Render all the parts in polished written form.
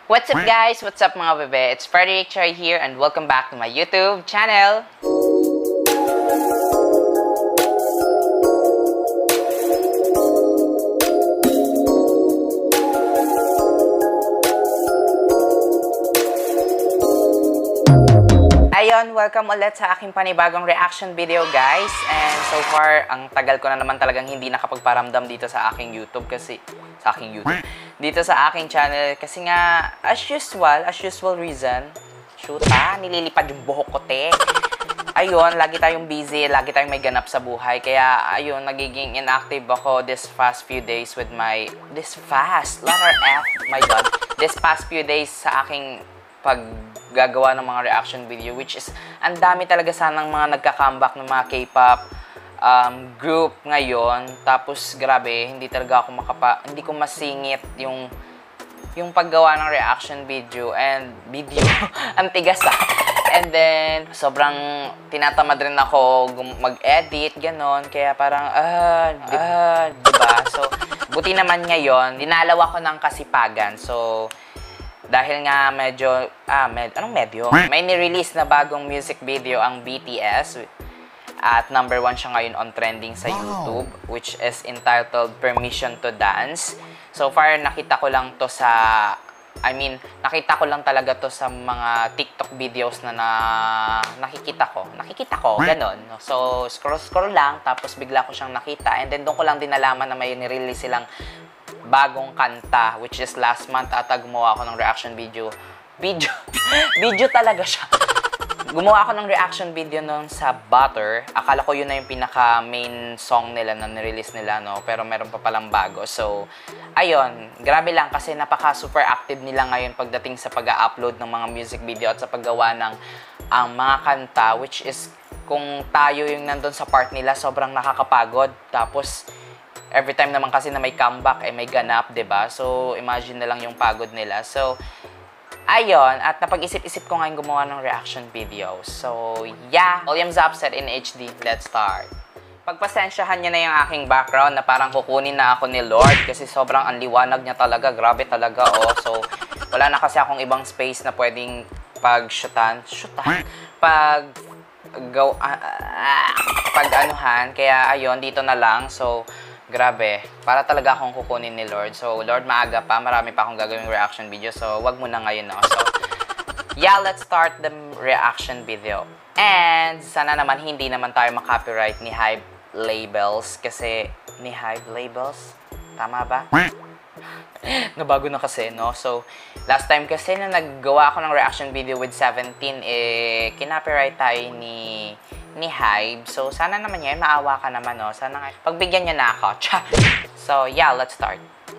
What's up guys? What's up mga bebe? It's Frederick Choi here and welcome back to my YouTube channel. Ayun, welcome ulit sa aking panibagong reaction video guys. And so far, ang tagal ko na naman talagang hindi nakapagparamdam dito sa aking YouTube dito sa aking channel kasi nga as usual reason, nililipad yung buhok ko Ayun, lagi tayong busy, lagi tayong may ganap sa buhay. Kaya ayun, nagiging inactive ako this past few days with my this past few days sa aking paggagawa ng mga reaction video, which is ang dami talaga sanang mga nagka-comeback ng mga K-pop group ngayon. Tapos grabe, hindi talaga ako hindi ko masingit yung paggawa ng reaction video ang tigas and then sobrang tinatamad rin ako mag-edit ganon, kaya parang diba? So buti naman ngayon dinalaw ako ng kasipagan. So dahil nga may ni-release na bagong music video ang BTS at #1 siya ngayon on trending sa YouTube, which is entitled Permission to Dance. So far nakita ko lang talaga to sa mga TikTok videos na nakikita ko ganon. So scroll lang, tapos bigla ko siyang nakita and then doon ko lang din nalaman na may ni-release silang bagong kanta, which is last month ata gumawa ako ng reaction video talaga siya. Gumawa ako ng reaction video noon sa Butter. Akala ko yun na yung pinaka main song nila na nirelease nila, no? Pero meron pa palang bago. So ayun, grabe lang kasi napaka super active nila ngayon pagdating sa pag-upload ng mga music video at sa paggawa ng mga kanta, which is kung tayo yung nandun sa part nila, sobrang nakakapagod. Tapos every time naman kasi na may comeback, may ganap, 'di ba? So imagine na lang yung pagod nila. So ayun, at napag-isip-isip ko ngayon gumawa ng reaction video. So yeah, volume's up, set in HD. Let's start. Pagpasensyahan niyo na yung aking background na parang kukunin na ako ni Lord kasi sobrang anliwanag niya talaga. Grabe talaga, oh. So wala na kasi akong ibang space na pwedeng pag-anuhan. Kaya ayun, dito na lang. So grabe, para talaga akong kukunin ni Lord. So, Lord, maaga pa. Marami pa akong gagawing reaction video. So, wag mo na ngayon, no? So, yeah, let's start the reaction video. And, sana naman hindi naman tayo makopyright ni Hype Labels. Kasi, ni Hype Labels? Tama ba? Nabago na kasi, no? So, last time kasi na naggawa ako ng reaction video with 17, kinopyright tayo ni Hybe. So, sana naman yan, maawa ka naman, no? Sana nga, pagbigyan niya na ako. So, yeah, let's start.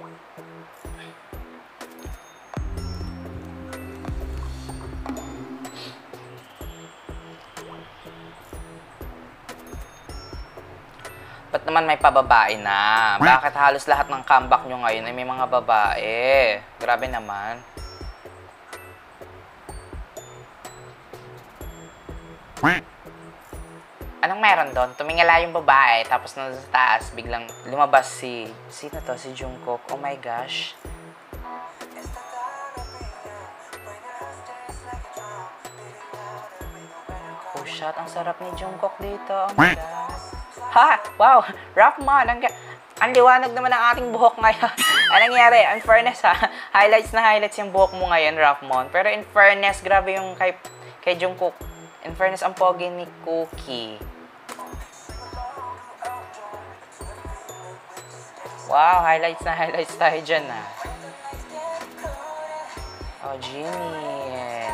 Ba't naman may pababae na? Bakit halos lahat ng comeback nyo ngayon ay may mga babae? Grabe naman. Anong meron doon? Tumingala yung babae, tapos nung sa taas, biglang lumabas sino to? Si Jungkook. Oh my gosh. Oh shit, ang sarap ni Jungkook dito. Oh my God. Ha! Wow! Rapmon! Ang liwanag naman ng ating buhok ngayon. Anong nangyari? In fairness ha, highlights yung buhok mo ngayon, Rapmon. Pero in fairness, grabe yung kay Jungkook. In fairness, ang pogi ni Cookie. Wow, highlights tayo dyan, Oh, Jimin.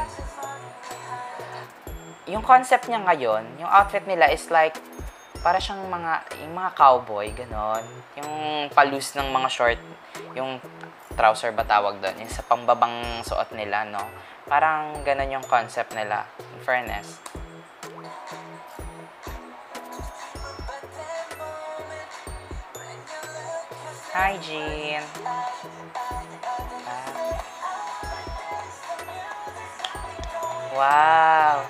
Yung concept niya ngayon, yung outfit nila is like, para siyang yung mga cowboy, ganon. Yung palus ng mga short, yung trouser ba tawag doon, yung sa pambabang suot nila, no? Parang ganon yung concept nila, in fairness. Hi, Jean. Wow.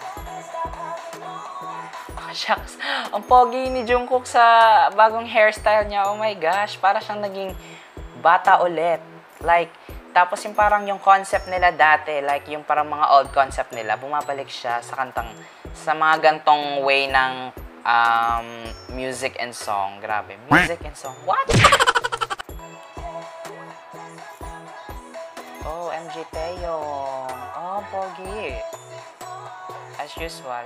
Oh, shucks. Ang pogi ni Jungkook sa bagong hairstyle niya. Oh my gosh. Para siyang naging bata ulit. Like, Tapos yung parang yung concept nila dati, like yung parang mga old concept nila, bumabalik siya sa sa mga gantong way ng music and song. Grabe. Music and song. What? Oh, MJ Taeyong. Oh, pogi. As usual.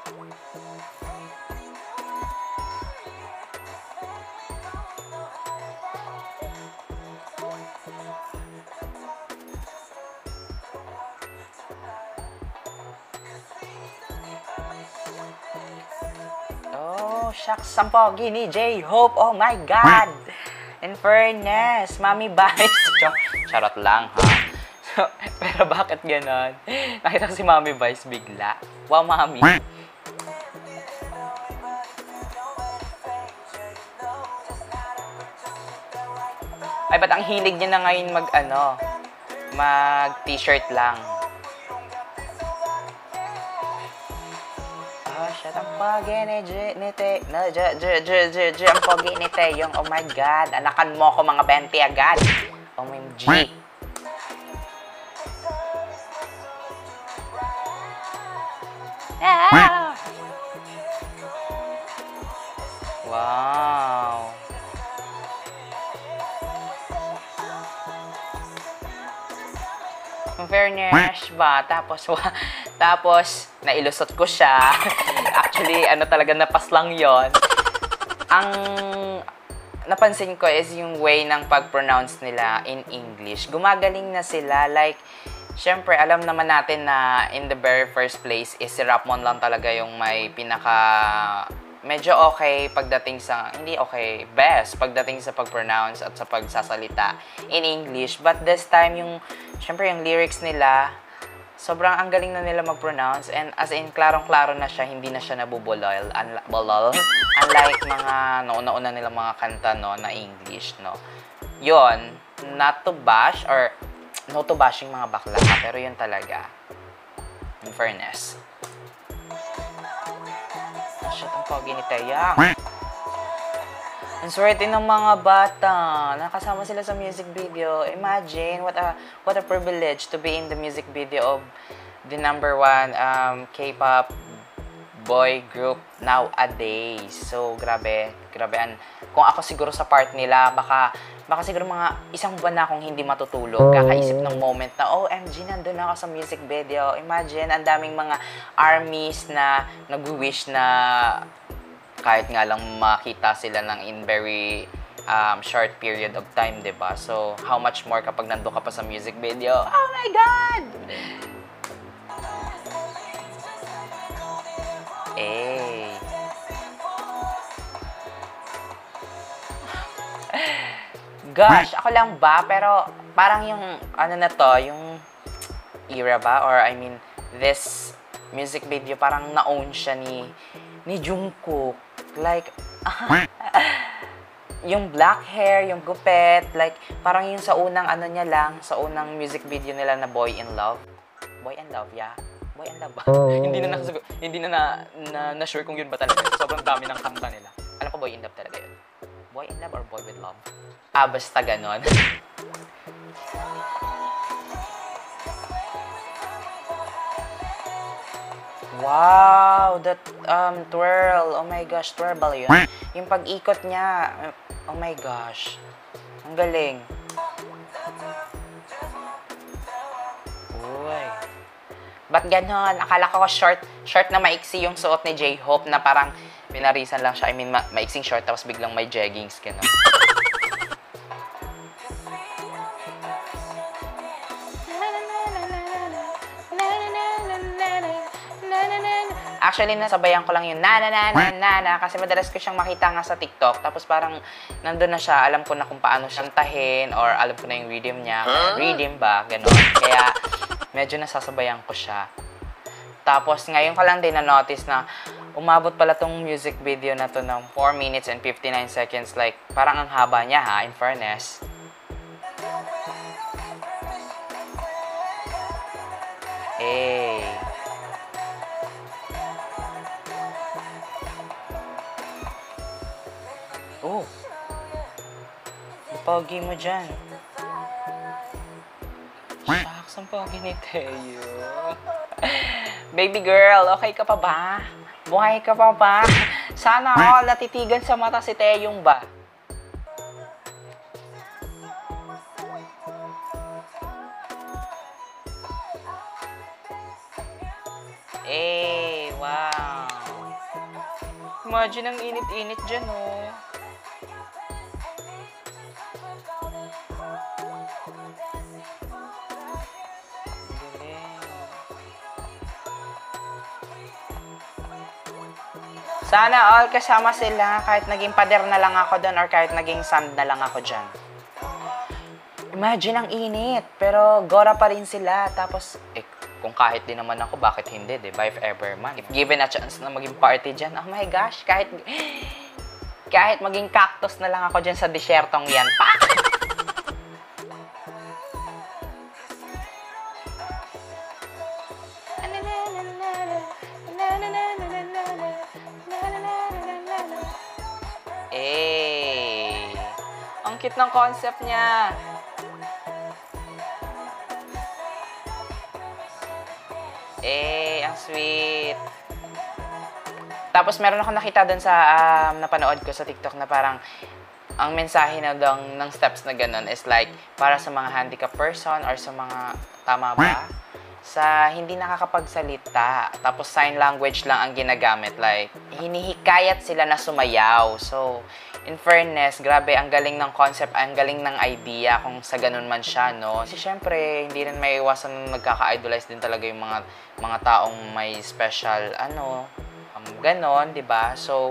Oh, shucks, ang pogi ni J-Hope. Oh my God! In fairness, Mami Vice. Charot lang, ha? Pero bakit ganon? Nakita ko si Mami Vice bigla. Wow, Mami. Ay, ba't ang hilig niya na ngayon mag t-shirt lang? Shut ang pogi ni ang pogi ni Taeyong. Oh my God, anakan mo ko mga 20 agad. OMG. Ah! Wow. In fairness ba? Tapos, nailusot ko siya. Actually, talaga napaslang yon. Ang napansin ko is yung way ng pag-pronounce nila in English. Gumagaling na sila. Like, syempre, alam naman natin na in the very first place is si Rapmon lang talaga yung may medyo okay pagdating sa, hindi okay, best pagdating sa pag-pronounce at sa pagsasalita in English. But this time, syempre yung lyrics nila, sobrang ang galing na nila mag-pronounce, and as in, klarong-klaro na siya, hindi na siya nabubulol. Unlike mga nauna-una nila mga kanta, no, na English, no. Yun, not to bash, or no to bashing mga bakla, pero yun talaga. In fairness. Shit, ang pogi ni Taeyang. Ang swerte ng mga bata. Nakasama sila sa music video. Imagine, what a privilege to be in the music video of the #1 K-pop boy group nowadays. So, grabe. Kung ako siguro sa part nila, baka siguro mga isang buwan na akong hindi matutulog. Kakaisip ng moment na, OMG, nandun ako sa music video. Imagine, ang daming mga armies na nag-wish na kahit nga lang makita sila ng in very short period of time, diba? So, how much more kapag nandun ka pa sa music video? Oh my God! Gosh, ako lang ba? Pero parang yung, yung era ba? Or I mean, this music video, parang na-own siya ni Jungkook. Like, yung black hair, yung gupet, like, parang yung sa unang niya lang, sa unang music video nila na Boy in Love. Boy in Love, yeah? Boy in Love ba? hindi na sure kung yun ba talaga. Sobrang dami ng kanta nila. Alam ko Boy in Love talaga yun. Boy in Love or Boy with Love? Basta ganon. Wow, that twirl. Oh my gosh, twirl yun. Yung pag-ikot niya. Oh my gosh. Ang galing. Uy. Ba't ganon? Akala ko short na maiksi yung suot ni J-Hope na parang pinarisan lang siya. I mean, maiksing short tapos biglang may jeggings, ganon. Actually, nasabayan ko lang yung na kasi madalas ko siyang makita nga sa TikTok. Tapos parang nandun na siya, alam ko na kung paano siyang tahin or alam ko na yung rhythm niya. Rhythm ba? Ganon. Kaya medyo nasasabayan ko siya. Tapos ngayon ko lang din na-notice na umabot pala tong music video na to ng 4 minutes and 59 seconds. Like, parang ang haba niya ha, in fairness. Oh. Pogi mo dyan. ang pogi ni Teo. Baby girl, okay ka pa ba? Buhay ka pa ba? Sana all natitigan sa mata si Teyong ba? Eh, wow. Imagine ang init-init dyan, oh. Sana all kasama sila, kahit naging pader na lang ako doon or kahit naging sand na lang ako dyan. Imagine ang init, pero gora pa rin sila. Tapos, kung kahit din naman ako, bakit hindi, diba? If ever man. If given a chance na maging party dyan, oh my gosh, kahit maging cactus na lang ako dyan sa desyertong yan. Ang cute ng concept niya. Ang sweet. Tapos meron ako nakita doon sa napanood ko sa TikTok na parang ang mensahe na doon ng steps na ganun is like para sa mga handicapped person or sa mga tama ba? Sa hindi nakakapagsalita. Tapos sign language lang ang ginagamit. Like, hinihikayat sila na sumayaw. So, in fairness, grabe, ang galing ng concept, ang galing ng idea kung sa ganun man siya, no? Kasi syempre, hindi rin may iwasan na nagkaka-idolize din talaga yung mga taong may special, ganon, di ba? So,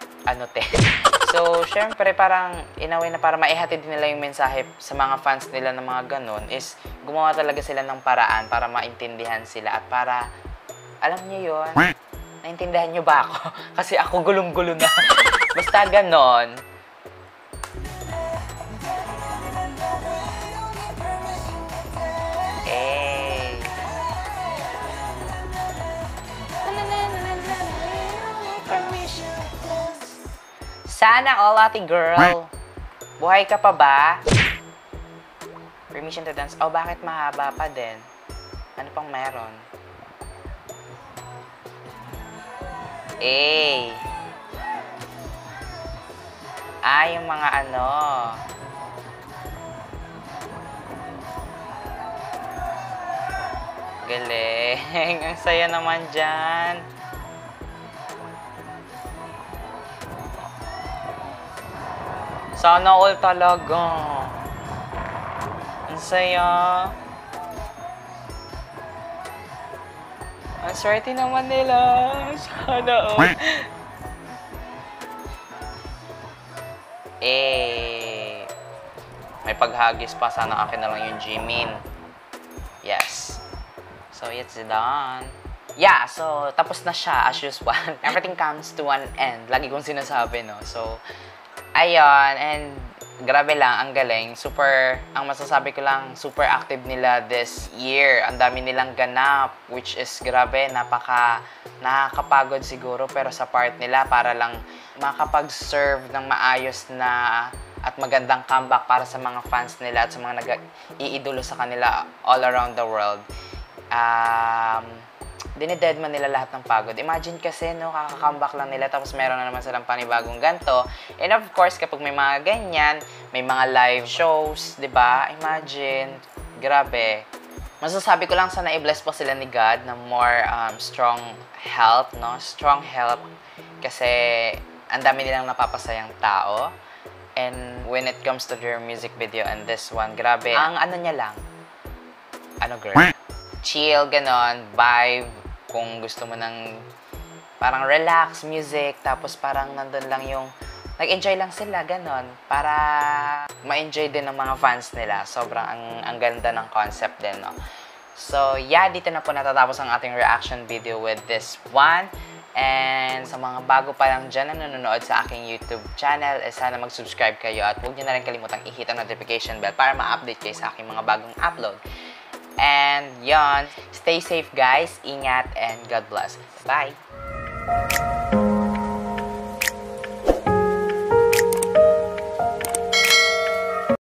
So, syempre, parang, in a way na para maihatid nila yung mensahe sa mga fans nila ng mga ganon is gumawa talaga sila ng paraan para maintindihan sila at para, alam niyo yun, naintindihan niyo ba ako? Kasi ako gulong-gulo na. Basta ganon. Sana all, ate girl. Buhay ka pa ba? Permission to dance. Oh, bakit mahaba pa din? Ano pang meron? Yung mga galing. Ang saya naman dyan. Sana all talaga. Ang saya. Ang swerte naman nila. Sana all. May paghagis pa. Sana akin na lang yung Jimin. Yes. So, it's done. Yeah, so, tapos na siya as usual. Everything comes to an end. Lagi kong sinasabi, no? So, ayun, and grabe lang, ang galing. Ang masasabi ko lang, super active nila this year. Ang dami nilang ganap, which is grabe, nakakapagod siguro. Pero sa part nila, para lang makapag-serve ng maayos na at magandang comeback para sa mga fans nila at sa mga nag-iidolo sa kanila all around the world. Dinededman nila lahat ng pagod. Imagine kasi, no, kaka-comeback lang nila tapos meron na naman silang panibagong ganto. And of course, kapag may mga ganyan, may mga live shows, 'di ba? Imagine, grabe. Masasabi ko lang sana i-bless pa sila ni God na more strong health, no? Strong health kasi ang dami nilang napapasayang tao. And when it comes to their music video and this one, grabe. Ang niya lang, girl? Chill, ganon, vibe. Kung gusto mo ng parang relax music, tapos parang nandun lang yung nag-enjoy lang sila, ganon. Para ma-enjoy din ng mga fans nila. Sobrang ang ganda ng concept din, no? So, yeah, dito na po natatapos ang ating reaction video with this one. And sa mga bago pa lang dyan na nanonood sa aking YouTube channel, sana mag-subscribe kayo at huwag nyo na rin kalimutang i-hit ang notification bell para ma-update kayo sa aking mga bagong upload. And yon, stay safe guys, ingat, and God bless. Bye!